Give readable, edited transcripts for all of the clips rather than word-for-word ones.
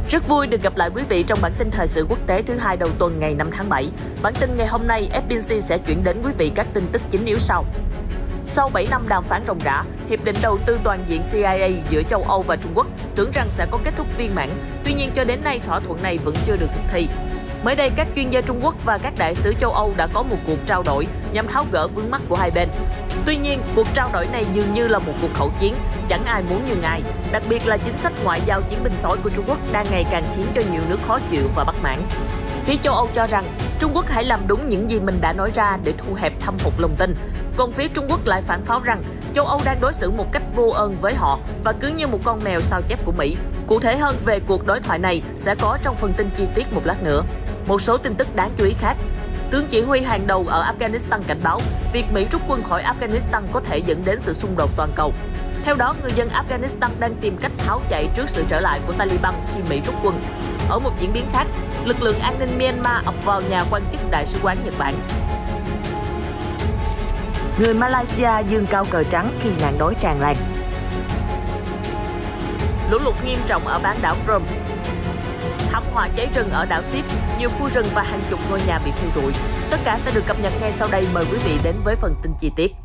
Rất vui được gặp lại quý vị trong bản tin thời sự quốc tế thứ hai đầu tuần ngày 5 tháng 7. Bản tin ngày hôm nay, FBC sẽ chuyển đến quý vị các tin tức chính yếu sau. Sau 7 năm đàm phán ròng rã, Hiệp định đầu tư toàn diện CIA giữa châu Âu và Trung Quốc tưởng rằng sẽ có kết thúc viên mãn. Tuy nhiên cho đến nay thỏa thuận này vẫn chưa được thực thi. Mới đây, các chuyên gia Trung Quốc và các đại sứ châu Âu đã có một cuộc trao đổi nhằm tháo gỡ vướng mắc của hai bên. Tuy nhiên, cuộc trao đổi này dường như là một cuộc khẩu chiến, chẳng ai muốn nhường ai. Đặc biệt là chính sách ngoại giao chiến binh sói của Trung Quốc đang ngày càng khiến cho nhiều nước khó chịu và bất mãn. Phía châu Âu cho rằng Trung Quốc hãy làm đúng những gì mình đã nói ra để thu hẹp thâm hụt lòng tin. Còn phía Trung Quốc lại phản pháo rằng châu Âu đang đối xử một cách vô ơn với họ và cứ như một con mèo sao chép của Mỹ. Cụ thể hơn về cuộc đối thoại này sẽ có trong phần tin chi tiết một lát nữa. Một số tin tức đáng chú ý khác. Tướng chỉ huy hàng đầu ở Afghanistan cảnh báo việc Mỹ rút quân khỏi Afghanistan có thể dẫn đến sự xung đột toàn cầu. Theo đó, người dân Afghanistan đang tìm cách tháo chạy trước sự trở lại của Taliban khi Mỹ rút quân. Ở một diễn biến khác, lực lượng an ninh Myanmar ập vào nhà quan chức Đại sứ quán Nhật Bản. Người Malaysia giương cao cờ trắng khi nạn đói tràn lan. Lũ lụt nghiêm trọng ở bán đảo Crimea. Thảm họa cháy rừng ở đảo Ship, nhiều khu rừng và hàng chục ngôi nhà bị thiêu rụi. Tất cả sẽ được cập nhật ngay sau đây. Mời quý vị đến với phần tin chi tiết.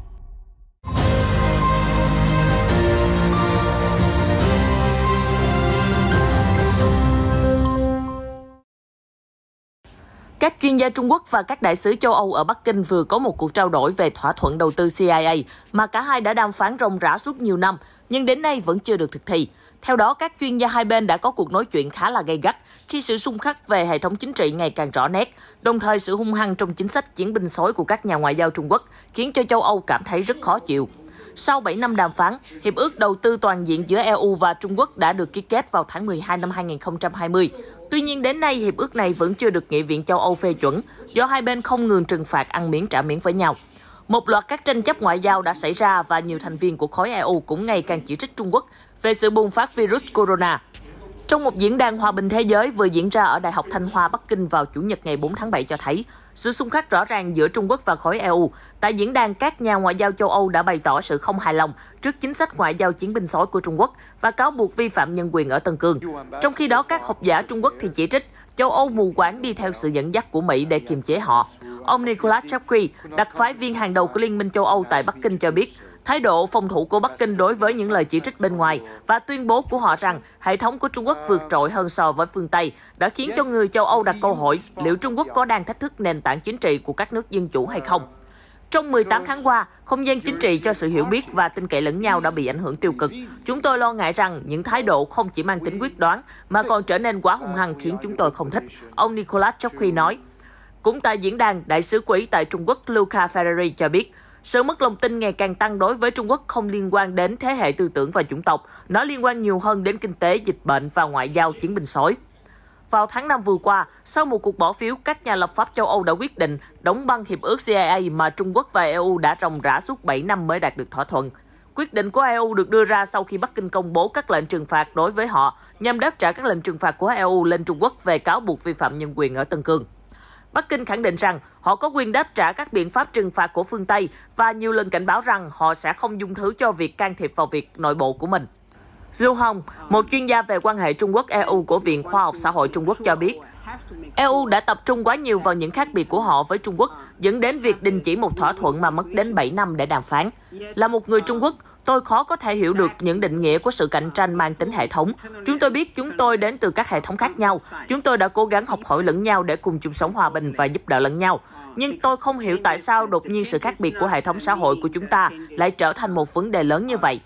Các chuyên gia Trung Quốc và các đại sứ châu Âu ở Bắc Kinh vừa có một cuộc trao đổi về thỏa thuận đầu tư CIA mà cả hai đã đàm phán ròng rã suốt nhiều năm, nhưng đến nay vẫn chưa được thực thi. Theo đó, các chuyên gia hai bên đã có cuộc nói chuyện khá là gay gắt khi sự xung khắc về hệ thống chính trị ngày càng rõ nét, đồng thời sự hung hăng trong chính sách chiến binh sói của các nhà ngoại giao Trung Quốc khiến cho châu Âu cảm thấy rất khó chịu. Sau 7 năm đàm phán, Hiệp ước đầu tư toàn diện giữa EU và Trung Quốc đã được ký kết vào tháng 12 năm 2020. Tuy nhiên đến nay, hiệp ước này vẫn chưa được Nghị viện châu Âu phê chuẩn do hai bên không ngừng trừng phạt ăn miếng trả miếng với nhau. Một loạt các tranh chấp ngoại giao đã xảy ra và nhiều thành viên của khối EU cũng ngày càng chỉ trích Trung Quốc về sự bùng phát virus corona. Trong một diễn đàn hòa bình thế giới vừa diễn ra ở Đại học Thanh Hoa, Bắc Kinh vào Chủ nhật ngày 4 tháng 7 cho thấy sự xung khắc rõ ràng giữa Trung Quốc và khối EU. Tại diễn đàn, các nhà ngoại giao châu Âu đã bày tỏ sự không hài lòng trước chính sách ngoại giao chiến binh sói của Trung Quốc và cáo buộc vi phạm nhân quyền ở Tân Cương. Trong khi đó, các học giả Trung Quốc thì chỉ trích châu Âu mù quáng đi theo sự dẫn dắt của Mỹ để kiềm chế họ. Ông Nicholas Chapki, đặc phái viên hàng đầu của Liên minh châu Âu tại Bắc Kinh cho biết, thái độ phòng thủ của Bắc Kinh đối với những lời chỉ trích bên ngoài và tuyên bố của họ rằng hệ thống của Trung Quốc vượt trội hơn so với phương Tây đã khiến cho người châu Âu đặt câu hỏi liệu Trung Quốc có đang thách thức nền tảng chính trị của các nước dân chủ hay không. Trong 18 tháng qua, không gian chính trị cho sự hiểu biết và tin cậy lẫn nhau đã bị ảnh hưởng tiêu cực. Chúng tôi lo ngại rằng những thái độ không chỉ mang tính quyết đoán mà còn trở nên quá hung hăng khiến chúng tôi không thích, ông Nicholas Chokri nói. Cũng tại diễn đàn, đại sứ của Ý tại Trung Quốc Luca Ferrari cho biết, sự mất lòng tin ngày càng tăng đối với Trung Quốc không liên quan đến thế hệ tư tưởng và chủng tộc, nó liên quan nhiều hơn đến kinh tế, dịch bệnh và ngoại giao chiến binh sói. Vào tháng 5 vừa qua, sau một cuộc bỏ phiếu, các nhà lập pháp châu Âu đã quyết định đóng băng hiệp ước CIA mà Trung Quốc và EU đã ròng rã suốt 7 năm mới đạt được thỏa thuận. Quyết định của EU được đưa ra sau khi Bắc Kinh công bố các lệnh trừng phạt đối với họ nhằm đáp trả các lệnh trừng phạt của EU lên Trung Quốc về cáo buộc vi phạm nhân quyền ở Tân Cương. Bắc Kinh khẳng định rằng họ có quyền đáp trả các biện pháp trừng phạt của phương Tây và nhiều lần cảnh báo rằng họ sẽ không dung thứ cho việc can thiệp vào việc nội bộ của mình. Du Hong, một chuyên gia về quan hệ Trung Quốc-EU của Viện Khoa học Xã hội Trung Quốc cho biết, EU đã tập trung quá nhiều vào những khác biệt của họ với Trung Quốc, dẫn đến việc đình chỉ một thỏa thuận mà mất đến 7 năm để đàm phán. Là một người Trung Quốc, tôi khó có thể hiểu được những định nghĩa của sự cạnh tranh mang tính hệ thống. Chúng tôi biết chúng tôi đến từ các hệ thống khác nhau. Chúng tôi đã cố gắng học hỏi lẫn nhau để cùng chung sống hòa bình và giúp đỡ lẫn nhau. Nhưng tôi không hiểu tại sao đột nhiên sự khác biệt của hệ thống xã hội của chúng ta lại trở thành một vấn đề lớn như vậy.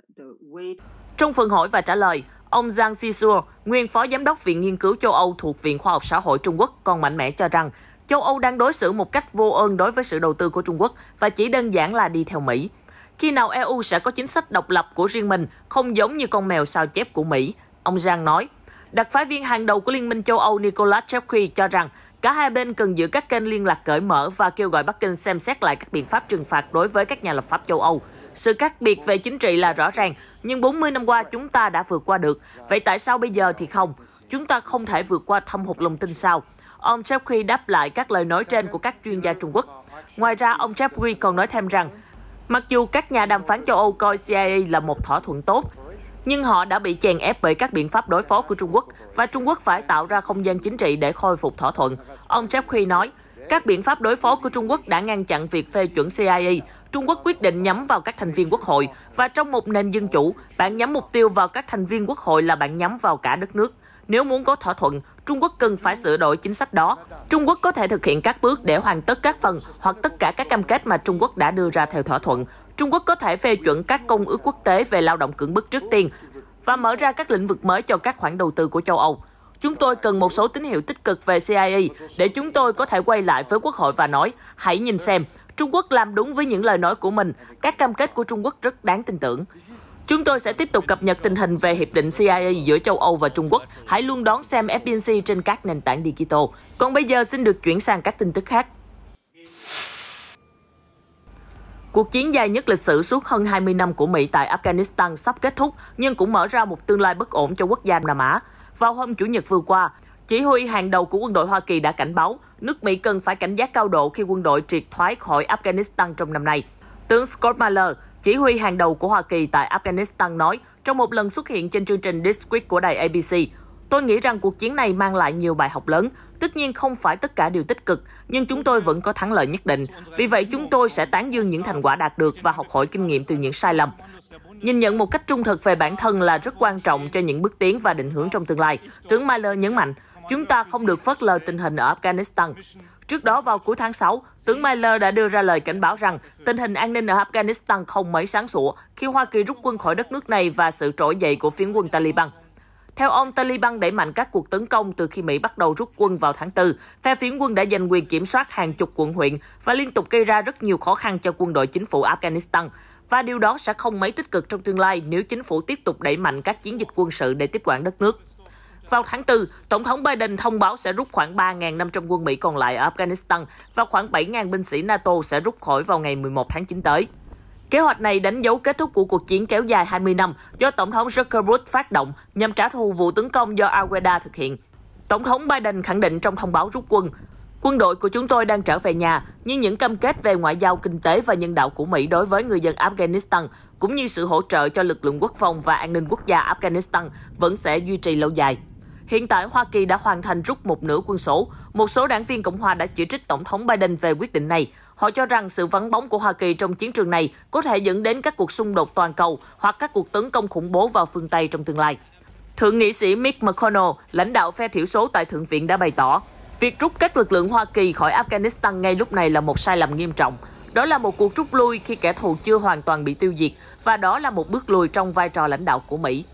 Trong phần hỏi và trả lời, ông Zhang Zhishua, nguyên phó giám đốc Viện Nghiên cứu châu Âu thuộc Viện Khoa học Xã hội Trung Quốc, còn mạnh mẽ cho rằng châu Âu đang đối xử một cách vô ơn đối với sự đầu tư của Trung Quốc và chỉ đơn giản là đi theo Mỹ. Khi nào EU sẽ có chính sách độc lập của riêng mình, không giống như con mèo sao chép của Mỹ, ông Zhang nói. Đặc phái viên hàng đầu của Liên minh châu Âu Nicholas Chapki cho rằng cả hai bên cần giữ các kênh liên lạc cởi mở và kêu gọi Bắc Kinh xem xét lại các biện pháp trừng phạt đối với các nhà lập pháp châu Âu. Sự khác biệt về chính trị là rõ ràng, nhưng 40 năm qua chúng ta đã vượt qua được. Vậy tại sao bây giờ thì không? Chúng ta không thể vượt qua thâm hụt lòng tin sao? Ông Chapki đáp lại các lời nói trên của các chuyên gia Trung Quốc. Ngoài ra, ông Chapki còn nói thêm rằng, mặc dù các nhà đàm phán châu Âu coi CIA là một thỏa thuận tốt, Nhưng họ đã bị chèn ép bởi các biện pháp đối phó của Trung Quốc và Trung Quốc phải tạo ra không gian chính trị để khôi phục thỏa thuận. Ông Jeffrey nói, các biện pháp đối phó của Trung Quốc đã ngăn chặn việc phê chuẩn CIA. Trung Quốc quyết định nhắm vào các thành viên quốc hội và trong một nền dân chủ, bạn nhắm mục tiêu vào các thành viên quốc hội là bạn nhắm vào cả đất nước. Nếu muốn có thỏa thuận, Trung Quốc cần phải sửa đổi chính sách đó. Trung Quốc có thể thực hiện các bước để hoàn tất các phần hoặc tất cả các cam kết mà Trung Quốc đã đưa ra theo thỏa thuận. Trung Quốc có thể phê chuẩn các công ước quốc tế về lao động cưỡng bức trước tiên và mở ra các lĩnh vực mới cho các khoản đầu tư của châu Âu. Chúng tôi cần một số tín hiệu tích cực về CIA để chúng tôi có thể quay lại với Quốc hội và nói, hãy nhìn xem, Trung Quốc làm đúng với những lời nói của mình, các cam kết của Trung Quốc rất đáng tin tưởng. Chúng tôi sẽ tiếp tục cập nhật tình hình về hiệp định CIA giữa châu Âu và Trung Quốc. Hãy luôn đón xem FBNC trên các nền tảng digital. Còn bây giờ xin được chuyển sang các tin tức khác. Cuộc chiến dài nhất lịch sử suốt hơn 20 năm của Mỹ tại Afghanistan sắp kết thúc, nhưng cũng mở ra một tương lai bất ổn cho quốc gia Nam Á. Vào hôm Chủ nhật vừa qua, chỉ huy hàng đầu của quân đội Hoa Kỳ đã cảnh báo nước Mỹ cần phải cảnh giác cao độ khi quân đội triệt thoái khỏi Afghanistan trong năm nay. Tướng Scott Miller, chỉ huy hàng đầu của Hoa Kỳ tại Afghanistan nói trong một lần xuất hiện trên chương trình This Week của đài ABC, tôi nghĩ rằng cuộc chiến này mang lại nhiều bài học lớn. Tất nhiên không phải tất cả đều tích cực, nhưng chúng tôi vẫn có thắng lợi nhất định. Vì vậy chúng tôi sẽ tán dương những thành quả đạt được và học hỏi kinh nghiệm từ những sai lầm. Nhìn nhận một cách trung thực về bản thân là rất quan trọng cho những bước tiến và định hướng trong tương lai. Tướng Miller nhấn mạnh, chúng ta không được phớt lờ tình hình ở Afghanistan. Trước đó vào cuối tháng 6, tướng Miller đã đưa ra lời cảnh báo rằng tình hình an ninh ở Afghanistan không mấy sáng sủa khi Hoa Kỳ rút quân khỏi đất nước này và sự trỗi dậy của phiến quân Taliban. Theo ông, Taliban đẩy mạnh các cuộc tấn công từ khi Mỹ bắt đầu rút quân vào tháng 4. Phe phiến quân đã giành quyền kiểm soát hàng chục quận huyện và liên tục gây ra rất nhiều khó khăn cho quân đội chính phủ Afghanistan. Và điều đó sẽ không mấy tích cực trong tương lai nếu chính phủ tiếp tục đẩy mạnh các chiến dịch quân sự để tiếp quản đất nước. Vào tháng 4, Tổng thống Biden thông báo sẽ rút khoảng 3.500 quân Mỹ còn lại ở Afghanistan và khoảng 7.000 binh sĩ NATO sẽ rút khỏi vào ngày 11 tháng 9 tới. Kế hoạch này đánh dấu kết thúc của cuộc chiến kéo dài 20 năm do Tổng thống George Bush phát động nhằm trả thù vụ tấn công do Al-Qaeda thực hiện. Tổng thống Biden khẳng định trong thông báo rút quân đội của chúng tôi đang trở về nhà, nhưng những cam kết về ngoại giao, kinh tế và nhân đạo của Mỹ đối với người dân Afghanistan, cũng như sự hỗ trợ cho lực lượng quốc phòng và an ninh quốc gia Afghanistan vẫn sẽ duy trì lâu dài. Hiện tại, Hoa Kỳ đã hoàn thành rút một nửa quân số. Một số đảng viên Cộng hòa đã chỉ trích Tổng thống Biden về quyết định này. Họ cho rằng sự vắng bóng của Hoa Kỳ trong chiến trường này có thể dẫn đến các cuộc xung đột toàn cầu hoặc các cuộc tấn công khủng bố vào phương Tây trong tương lai. Thượng nghị sĩ Mitch McConnell, lãnh đạo phe thiểu số tại Thượng viện đã bày tỏ, việc rút các lực lượng Hoa Kỳ khỏi Afghanistan ngay lúc này là một sai lầm nghiêm trọng. Đó là một cuộc rút lui khi kẻ thù chưa hoàn toàn bị tiêu diệt, và đó là một bước lùi trong vai trò lãnh đạo của Mỹ.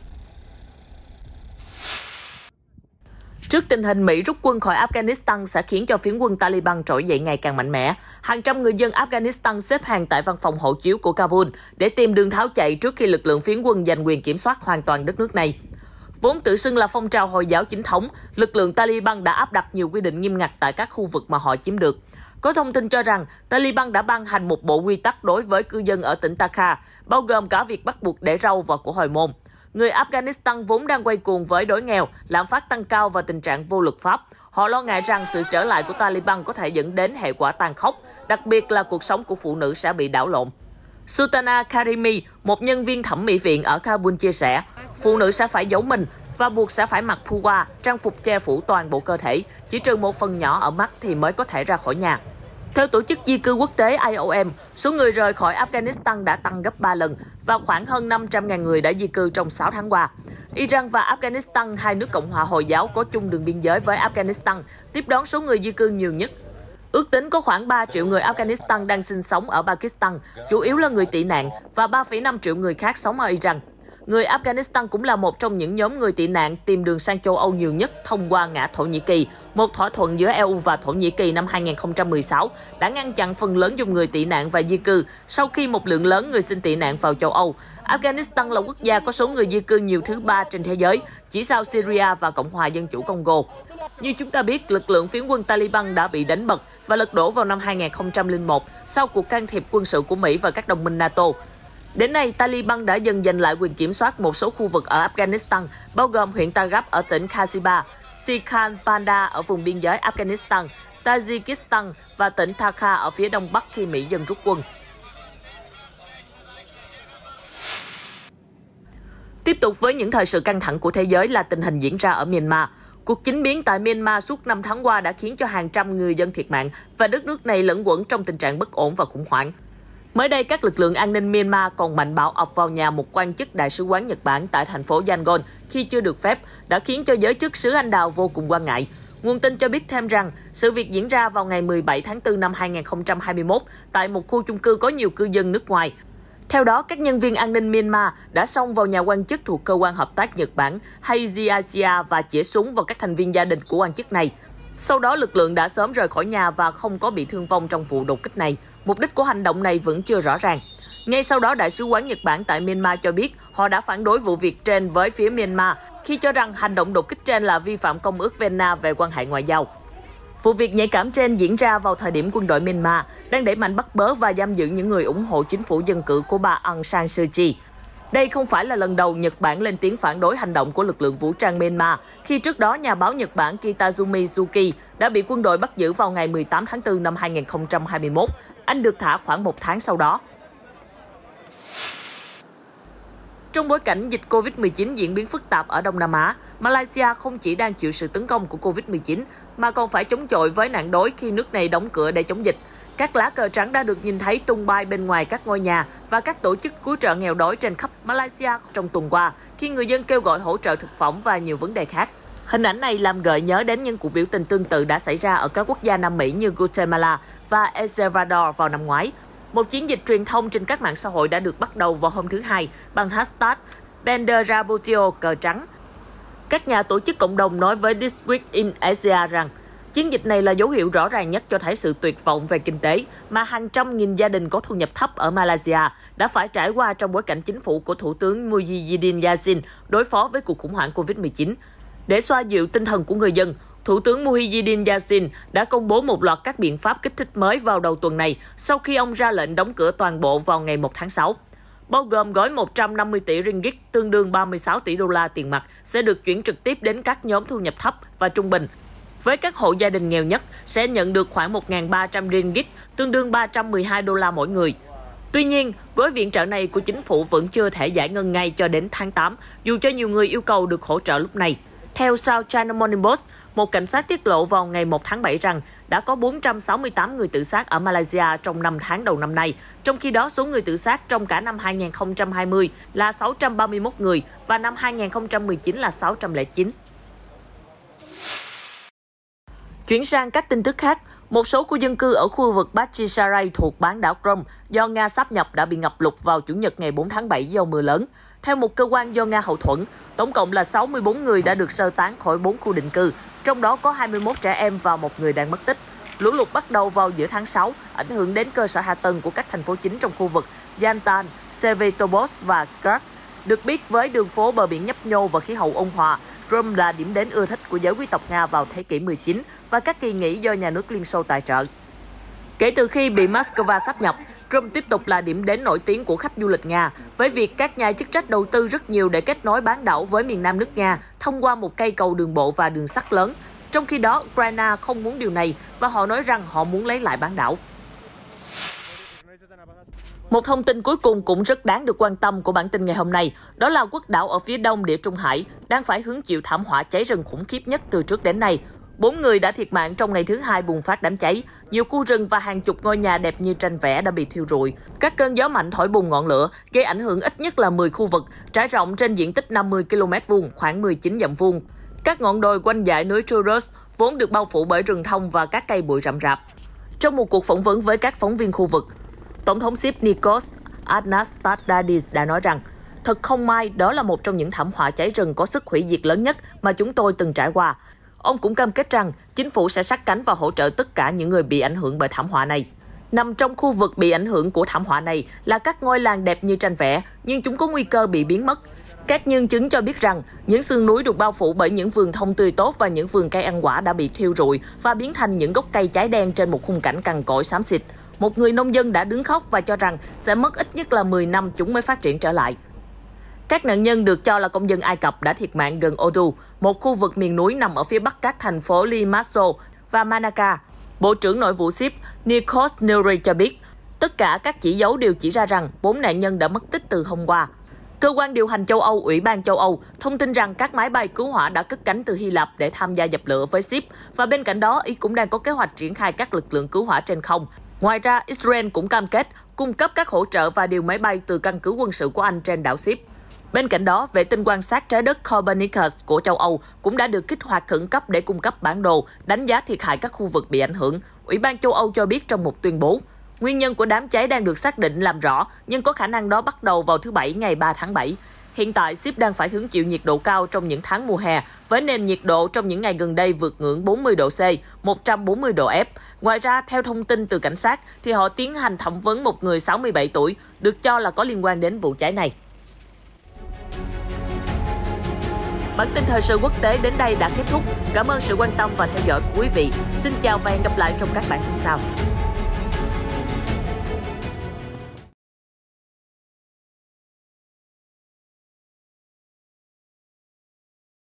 Trước tình hình Mỹ rút quân khỏi Afghanistan sẽ khiến cho phiến quân Taliban trỗi dậy ngày càng mạnh mẽ, hàng trăm người dân Afghanistan xếp hàng tại văn phòng hộ chiếu của Kabul để tìm đường tháo chạy trước khi lực lượng phiến quân giành quyền kiểm soát hoàn toàn đất nước này. Vốn tự xưng là phong trào Hồi giáo chính thống, lực lượng Taliban đã áp đặt nhiều quy định nghiêm ngặt tại các khu vực mà họ chiếm được. Có thông tin cho rằng Taliban đã ban hành một bộ quy tắc đối với cư dân ở tỉnh Takha, bao gồm cả việc bắt buộc để râu vào của hồi môn. Người Afghanistan vốn đang quay cuồng với đói nghèo, lạm phát tăng cao và tình trạng vô luật pháp. Họ lo ngại rằng sự trở lại của Taliban có thể dẫn đến hệ quả tàn khốc, đặc biệt là cuộc sống của phụ nữ sẽ bị đảo lộn. Sultana Karimi, một nhân viên thẩm mỹ viện ở Kabul chia sẻ, phụ nữ sẽ phải giấu mình và buộc sẽ phải mặc puwa, trang phục che phủ toàn bộ cơ thể, chỉ trừ một phần nhỏ ở mắt thì mới có thể ra khỏi nhà. Theo Tổ chức Di cư Quốc tế IOM, số người rời khỏi Afghanistan đã tăng gấp 3 lần và khoảng hơn 500.000 người đã di cư trong 6 tháng qua. Iran và Afghanistan, hai nước Cộng hòa Hồi giáo có chung đường biên giới với Afghanistan, tiếp đón số người di cư nhiều nhất. Ước tính có khoảng 3 triệu người Afghanistan đang sinh sống ở Pakistan, chủ yếu là người tị nạn, và 3,5 triệu người khác sống ở Iran. Người Afghanistan cũng là một trong những nhóm người tị nạn tìm đường sang châu Âu nhiều nhất thông qua ngã Thổ Nhĩ Kỳ. Một thỏa thuận giữa EU và Thổ Nhĩ Kỳ năm 2016 đã ngăn chặn phần lớn dòng người tị nạn và di cư sau khi một lượng lớn người xin tị nạn vào châu Âu. Afghanistan là quốc gia có số người di cư nhiều thứ 3 trên thế giới, chỉ sau Syria và Cộng hòa Dân chủ Congo. Như chúng ta biết, lực lượng phiến quân Taliban đã bị đánh bật và lật đổ vào năm 2001 sau cuộc can thiệp quân sự của Mỹ và các đồng minh NATO. Đến nay, Taliban đã dần giành lại quyền kiểm soát một số khu vực ở Afghanistan, bao gồm huyện Tagab ở tỉnh Kasiba, Sikhan Panda ở vùng biên giới Afghanistan, Tajikistan và tỉnh Takha ở phía đông bắc khi Mỹ dần rút quân. Tiếp tục với những thời sự căng thẳng của thế giới là tình hình diễn ra ở Myanmar. Cuộc chính biến tại Myanmar suốt 5 tháng qua đã khiến cho hàng trăm người dân thiệt mạng và đất nước này lẫn quẩn trong tình trạng bất ổn và khủng hoảng. Mới đây, các lực lượng an ninh Myanmar còn mạnh bạo ập vào nhà một quan chức Đại sứ quán Nhật Bản tại thành phố Yangon khi chưa được phép, đã khiến cho giới chức xứ Anh Đào vô cùng quan ngại. Nguồn tin cho biết thêm rằng, sự việc diễn ra vào ngày 17 tháng 4 năm 2021 tại một khu chung cư có nhiều cư dân nước ngoài. Theo đó, các nhân viên an ninh Myanmar đã xông vào nhà quan chức thuộc Cơ quan Hợp tác Nhật Bản HAZIASEA và chĩa súng vào các thành viên gia đình của quan chức này. Sau đó, lực lượng đã sớm rời khỏi nhà và không có bị thương vong trong vụ đột kích này. Mục đích của hành động này vẫn chưa rõ ràng. Ngay sau đó, Đại sứ quán Nhật Bản tại Myanmar cho biết họ đã phản đối vụ việc trên với phía Myanmar khi cho rằng hành động đột kích trên là vi phạm Công ước Vienna về quan hệ ngoại giao. Vụ việc nhạy cảm trên diễn ra vào thời điểm quân đội Myanmar đang đẩy mạnh bắt bớ và giam giữ những người ủng hộ chính phủ dân cử của bà Aung San Suu Kyi. Đây không phải là lần đầu Nhật Bản lên tiếng phản đối hành động của lực lượng vũ trang Myanmar, khi trước đó nhà báo Nhật Bản Kitazumi Yuki đã bị quân đội bắt giữ vào ngày 18 tháng 4 năm 2021. Anh được thả khoảng 1 tháng sau đó. Trong bối cảnh dịch Covid-19 diễn biến phức tạp ở Đông Nam Á, Malaysia không chỉ đang chịu sự tấn công của Covid-19 mà còn phải chống chọi với nạn đói khi nước này đóng cửa để chống dịch. Các lá cờ trắng đã được nhìn thấy tung bay bên ngoài các ngôi nhà và các tổ chức cứu trợ nghèo đói trên khắp Malaysia trong tuần qua, khi người dân kêu gọi hỗ trợ thực phẩm và nhiều vấn đề khác. Hình ảnh này làm gợi nhớ đến những cuộc biểu tình tương tự đã xảy ra ở các quốc gia Nam Mỹ như Guatemala và El Salvador vào năm ngoái. Một chiến dịch truyền thông trên các mạng xã hội đã được bắt đầu vào hôm thứ Hai bằng hashtag Banderabotio cờ trắng. Các nhà tổ chức cộng đồng nói với This Week in Asia rằng chiến dịch này là dấu hiệu rõ ràng nhất cho thấy sự tuyệt vọng về kinh tế mà hàng trăm nghìn gia đình có thu nhập thấp ở Malaysia đã phải trải qua trong bối cảnh chính phủ của Thủ tướng Muhyiddin Yassin đối phó với cuộc khủng hoảng Covid-19. Để xoa dịu tinh thần của người dân, Thủ tướng Muhyiddin Yassin đã công bố một loạt các biện pháp kích thích mới vào đầu tuần này sau khi ông ra lệnh đóng cửa toàn bộ vào ngày 1 tháng 6. Bao gồm gói 150 tỷ ringgit tương đương 36 tỷ đô la tiền mặt sẽ được chuyển trực tiếp đến các nhóm thu nhập thấp và trung bình. Với các hộ gia đình nghèo nhất sẽ nhận được khoảng 1.300 ringgit tương đương 312 đô la mỗi người. Tuy nhiên, gói viện trợ này của chính phủ vẫn chưa thể giải ngân ngay cho đến tháng 8, dù cho nhiều người yêu cầu được hỗ trợ lúc này. Theo South China Morning Post, một cảnh sát tiết lộ vào ngày 1 tháng 7 rằng đã có 468 người tự sát ở Malaysia trong 5 tháng đầu năm nay, trong khi đó số người tự sát trong cả năm 2020 là 631 người và năm 2019 là 609. Chuyển sang các tin tức khác, một số khu dân cư ở khu vực Bachisaray thuộc bán đảo Crimea do Nga sáp nhập đã bị ngập lụt vào Chủ nhật ngày 4 tháng 7 do mưa lớn. Theo một cơ quan do Nga hậu thuẫn, tổng cộng là 64 người đã được sơ tán khỏi 4 khu định cư, trong đó có 21 trẻ em và một người đang mất tích. Lũ lụt bắt đầu vào giữa tháng 6, ảnh hưởng đến cơ sở hạ tầng của các thành phố chính trong khu vực Yantan, Sevastopol và Kars. Được biết với đường phố bờ biển nhấp nhô và khí hậu ôn hòa, Crimea là điểm đến ưa thích của giới quý tộc Nga vào thế kỷ 19 và các kỳ nghỉ do nhà nước Liên Xô tài trợ. Kể từ khi bị Moscow sáp nhập, Crimea tiếp tục là điểm đến nổi tiếng của khách du lịch Nga, với việc các nhà chức trách đầu tư rất nhiều để kết nối bán đảo với miền nam nước Nga thông qua một cây cầu đường bộ và đường sắt lớn. Trong khi đó, Ukraine không muốn điều này và họ nói rằng họ muốn lấy lại bán đảo. Một thông tin cuối cùng cũng rất đáng được quan tâm của bản tin ngày hôm nay, đó là quốc đảo ở phía đông Địa Trung Hải đang phải hứng chịu thảm họa cháy rừng khủng khiếp nhất từ trước đến nay. 4 người đã thiệt mạng trong ngày thứ Hai bùng phát đám cháy. Nhiều khu rừng và hàng chục ngôi nhà đẹp như tranh vẽ đã bị thiêu rụi. Các cơn gió mạnh thổi bùng ngọn lửa, gây ảnh hưởng ít nhất là 10 khu vực, trải rộng trên diện tích 50 km2, khoảng 19 dặm vuông. Các ngọn đồi quanh dãy núi Taurus vốn được bao phủ bởi rừng thông và các cây bụi rậm rạp. Trong một cuộc phỏng vấn với các phóng viên khu vực, Tổng thống Ship Nikos Anastasiadis đã nói rằng, thật không may đó là một trong những thảm họa cháy rừng có sức hủy diệt lớn nhất mà chúng tôi từng trải qua. Ông cũng cam kết rằng chính phủ sẽ sát cánh và hỗ trợ tất cả những người bị ảnh hưởng bởi thảm họa này. Nằm trong khu vực bị ảnh hưởng của thảm họa này là các ngôi làng đẹp như tranh vẽ, nhưng chúng có nguy cơ bị biến mất. Các nhân chứng cho biết rằng những sườn núi được bao phủ bởi những vườn thông tươi tốt và những vườn cây ăn quả đã bị thiêu rụi và biến thành những gốc cây cháy đen trên một khung cảnh cằn cỗi xám xịt. Một người nông dân đã đứng khóc và cho rằng sẽ mất ít nhất là 10 năm chúng mới phát triển trở lại. Các nạn nhân được cho là công dân Ai Cập đã thiệt mạng gần Odu, một khu vực miền núi nằm ở phía bắc các thành phố Limassol và Manaka. Bộ trưởng Nội vụ Ship Nikos Nuri cho biết, tất cả các chỉ dấu đều chỉ ra rằng 4 nạn nhân đã mất tích từ hôm qua. Cơ quan điều hành châu Âu, Ủy ban châu Âu, thông tin rằng các máy bay cứu hỏa đã cất cánh từ Hy Lạp để tham gia dập lửa với ship, và bên cạnh đó, Ý cũng đang có kế hoạch triển khai các lực lượng cứu hỏa trên không. Ngoài ra, Israel cũng cam kết cung cấp các hỗ trợ và điều máy bay từ căn cứ quân sự của Anh trên đảo Ship. Bên cạnh đó, vệ tinh quan sát trái đất Copernicus của châu Âu cũng đã được kích hoạt khẩn cấp để cung cấp bản đồ, đánh giá thiệt hại các khu vực bị ảnh hưởng, Ủy ban châu Âu cho biết trong một tuyên bố. Nguyên nhân của đám cháy đang được xác định làm rõ, nhưng có khả năng đó bắt đầu vào thứ Bảy ngày 3 tháng 7. Hiện tại, Ship đang phải hứng chịu nhiệt độ cao trong những tháng mùa hè, với nền nhiệt độ trong những ngày gần đây vượt ngưỡng 40 độ C, 140 độ F. Ngoài ra, theo thông tin từ cảnh sát, thì họ tiến hành thẩm vấn một người 67 tuổi, được cho là có liên quan đến vụ cháy này. Bản tin thời sự quốc tế đến đây đã kết thúc. Cảm ơn sự quan tâm và theo dõi của quý vị. Xin chào và hẹn gặp lại trong các bản tin sau.